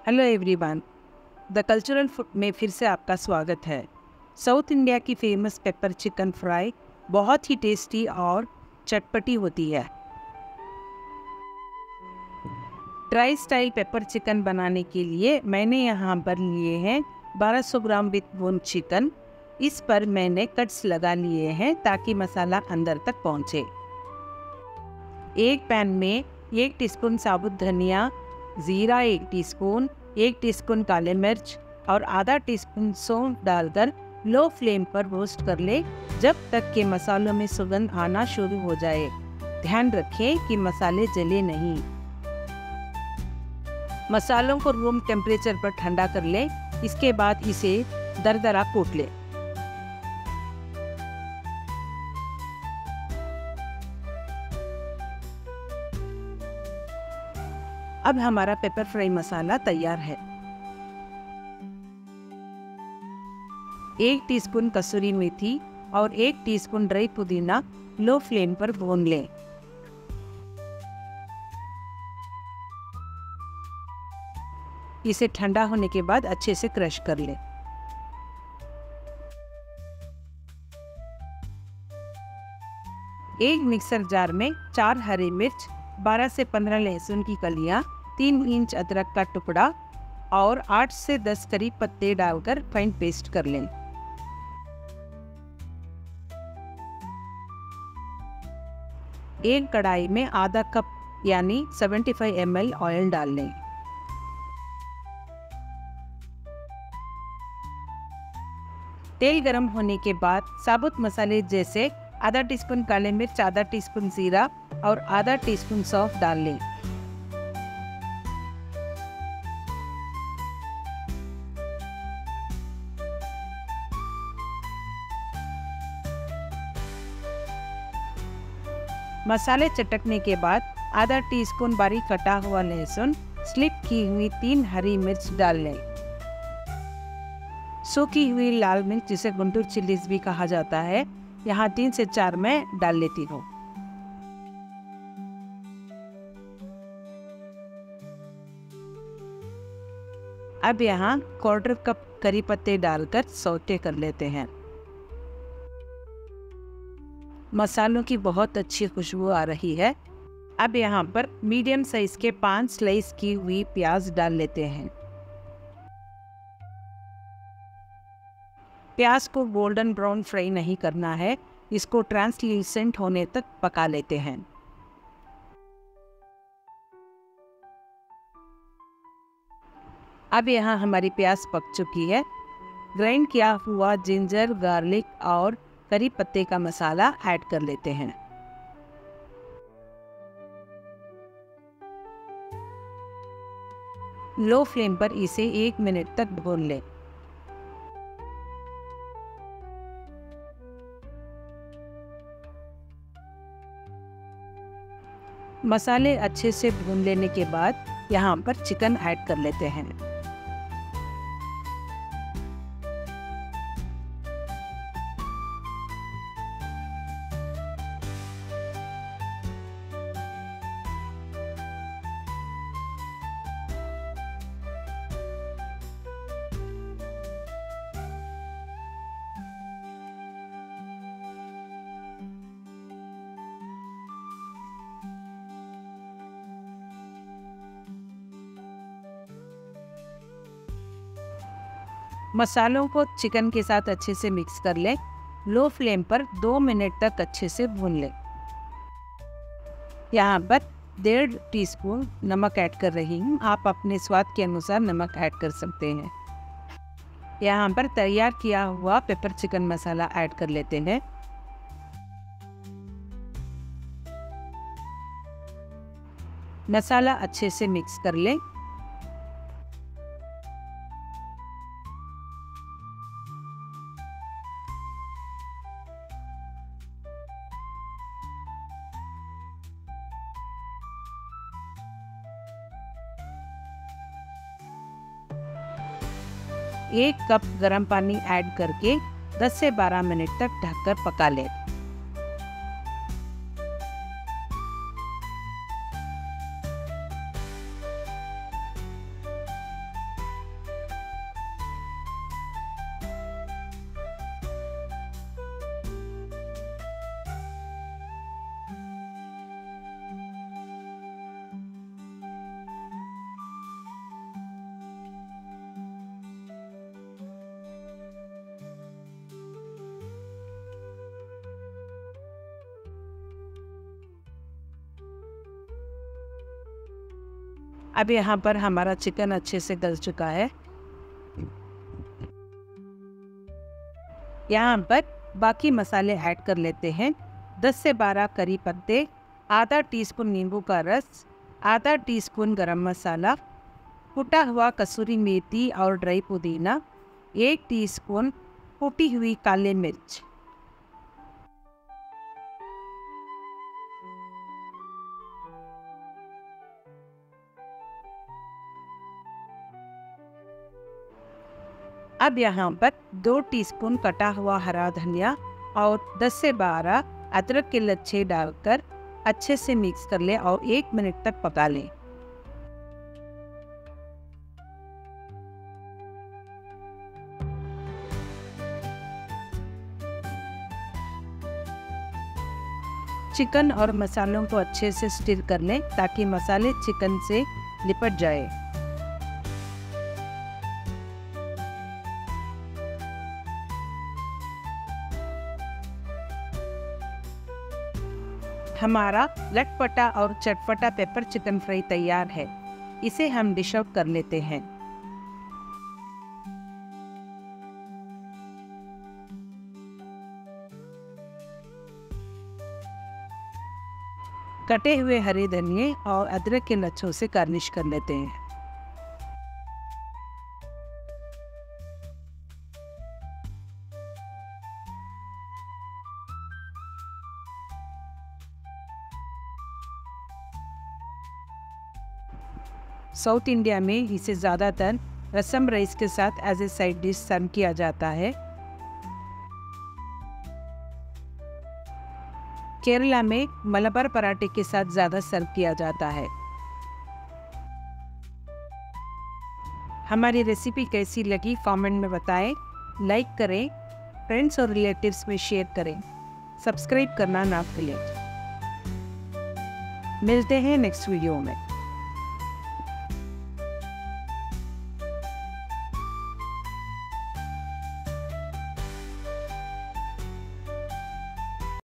Hello everyone, the cultural food में फिर से आपका स्वागत है। साउथ इंडिया की फेमस पेपर चिकन फ्राई बहुत ही टेस्टी और चटपटी होती है। ड्राई स्टाइल पेपर चिकन बनाने के लिए मैंने यहाँ पर लिए हैं 1200 ग्राम विथ बोन चिकन। इस पर मैंने कट्स लगा लिए हैं ताकि मसाला अंदर तक पहुँचे। एक पैन में 1 टीस्पून साबुत धनिया, जीरा 1 टीस्पून, 1 टीस्पून काले मिर्च और आधा टीस्पून सौंफ डालकर लो फ्लेम पर रोस्ट कर ले जब तक के मसालों में सुगंध आना शुरू हो जाए। ध्यान रखें कि मसाले जले नहीं। मसालों को रूम टेम्परेचर पर ठंडा कर ले। इसके बाद इसे दरदरा कूट ले। अब हमारा पेपर फ्राई मसाला तैयार है। 1 टीस्पून कसूरी मेथी और 1 टीस्पून ड्राई पुदीना लो फ्लेम पर भून लें। इसे ठंडा होने के बाद अच्छे से क्रश कर लें। एक मिक्सर जार में 4 हरी मिर्च, 12 से 15 लहसुन की कलियां, 3 इंच अदरक का टुकड़ा और 8 से 10 करी पत्ते डालकर फाइन पेस्ट कर लें। एक कढ़ाई में आधा कप यानी 75 ml ऑयल डाल लें। तेल गरम होने के बाद साबुत मसाले जैसे आधा टीस्पून काले मिर्च, आधा टीस्पून जीरा और आधा टीस्पून सौंफ डाल लें। मसाले चटकने के बाद आधा टीस्पून बारीक कटा हुआ लहसुन, स्लिप की हुई 3 हरी मिर्च डाल लें। सूखी हुई लाल मिर्च जिसे गुंटूर चिलीज भी कहा जाता है, यहाँ 3 से 4 मैं डाल लेती हूँ। अब यहाँ 1/4 कप करी पत्ते डालकर सौटे कर लेते हैं। मसालों की बहुत अच्छी खुशबू आ रही है। अब यहाँ पर मीडियम साइज के 5 स्लाइस की हुई प्याज डाल लेते हैं। प्याज को गोल्डन ब्राउन फ्राई नहीं करना है, इसको ट्रांसल्यूसेंट होने तक पका लेते हैं। अब यहाँ हमारी प्याज पक चुकी है। ग्राइंड किया हुआ जिंजर, गार्लिक और करी पत्ते का मसाला ऐड कर लेते हैं। लो फ्लेम पर इसे 1 मिनट तक भून लें। मसाले अच्छे से भून लेने के बाद यहाँ पर चिकन ऐड कर लेते हैं। मसालों को चिकन के साथ अच्छे से मिक्स कर लें। लो फ्लेम पर 2 मिनट तक अच्छे से भून लें। यहाँ पर 1.5 टीस्पून नमक ऐड कर रही हूँ। आप अपने स्वाद के अनुसार नमक ऐड कर सकते हैं। यहाँ पर तैयार किया हुआ पेपर चिकन मसाला ऐड कर लेते हैं। मसाला अच्छे से मिक्स कर लें। एक कप गर्म पानी ऐड करके 10 से 12 मिनट तक ढककर पका लें। अब यहाँ पर हमारा चिकन अच्छे से गल चुका है। यहाँ पर बाकी मसाले ऐड कर लेते हैं। 10 से 12 करी पत्ते, आधा टीस्पून नींबू का रस, आधा टीस्पून गरम मसाला, कुटा हुआ कसूरी मेथी और ड्राई पुदीना, 1 टीस्पून कुटी हुई काली मिर्च। अब यहाँ पर 2 टीस्पून कटा हुआ हरा धनिया और 10 से 12 अदरक के लच्छे डालकर अच्छे से मिक्स कर ले और 1 मिनट तक पका लें। चिकन और मसालों को अच्छे से स्टिर कर लें ताकि मसाले चिकन से लिपट जाए। हमारा लटपटा और चटपटा पेपर चिकन फ्राई तैयार है। इसे हम डिश आउट कर लेते हैं। कटे हुए हरे धनिये और अदरक के लच्छों से गार्निश कर लेते हैं। साउथ इंडिया में इसे ज़्यादातर रसम राइस के साथ as a side dish serve किया जाता है। केरला में मलबार पराठे के साथ ज़्यादा सर्व किया जाता है। हमारी रेसिपी कैसी लगी कमेंट में बताएं, लाइक करें, फ्रेंड्स और रिलेटिव्स में शेयर करें, सब्सक्राइब करना ना भूलें। मिलते हैं नेक्स्ट वीडियो में।